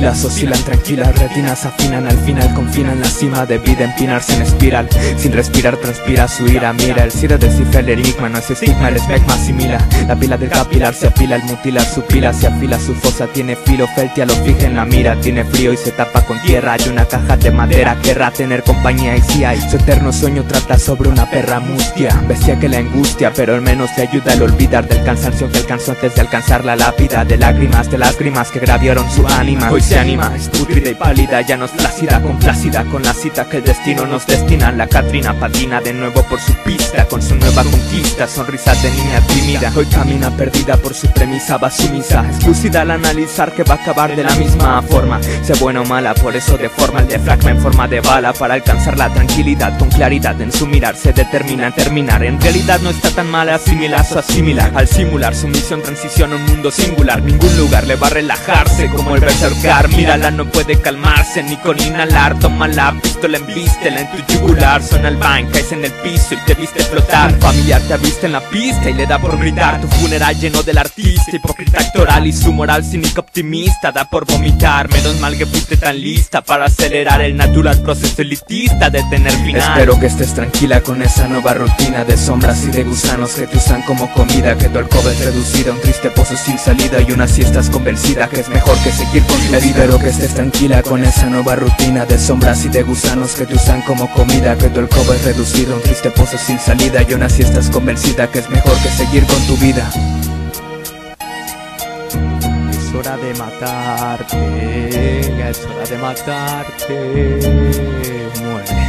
pupilas oscilan tranquilas, retinas afinan, al final confinan la cima de vida, empinarse en espiral. Sin respirar transpira su ira, mira, el cire descifra el enigma, no es estigma, el especma asimila. La pila del capilar se apila, al mutilar su pila se afila, su fosa tiene filo, Feltia lo fija en la mira, tiene frío y se tapa con tierra. Hay una caja de madera, querrá tener compañía y si hay, su eterno sueño trata sobre una perra mustia, bestia que la angustia, pero al menos le ayuda al olvidar del cansancio que alcanzó antes de alcanzar la lápida. De lágrimas que graviaron su ánima, hoy se anima, es pútrida y pálida, ya no es flácida, complacida con la cita que el destino nos destina. La Catrina patina de nuevo por su pista, con su nueva conquista, sonrisa de niña tímida. Hoy camina perdida por su premisa, va sumisa, es lúcida al analizar que va a acabar de la misma forma. Sea buena o mala, por eso deforma el diafragma en forma de bala, para alcanzar la tranquilidad con claridad. En su mirar se determina en terminar, en realidad no está tan mal, asimilar su asimilar. Al simular su misión transiciona un mundo singular, ningún lugar le va a relajarse como el berserkar. Mírala, no puede calmarse ni con inhalar, toma la pistola, embístela en tu yugular. Suena el bang, caes en el piso y te viste flotar. Un familiar te avista en la pista y le da por gritar. Tu funeral lleno del artista, hipócrita actoral, y su moral cínica optimista da por vomitar. Menos mal que fuiste tan lista para acelerar el natural proceso elitista de tener final. Espero que estés tranquila con esa nueva rutina de sombras y de gusanos que te usan como comida, que tu alcoba es reducida a un triste pozo sin salida y una siesta estás convencida que es mejor que seguir con tu vida. Espero que estés tranquila con esa nueva rutina de sombras y de gusanos que te usan como comida, que tu alcoba es reducida a un triste pozo sin salida y una siesta estás convencida que es mejor que seguir con tu vida. Es hora de matarte, es hora de matarte, muere.